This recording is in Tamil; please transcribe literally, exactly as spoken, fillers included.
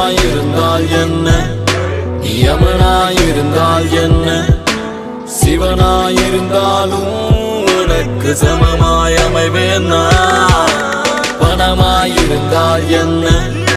சிவனாயிருந்தால் என்ன, யமனாயிருந்தால் என்ன, சிவனாயிருந்தாலும் உனக்கு சமமாய் அமைவேன் நான். பணமாயிருந்தால் என்ன,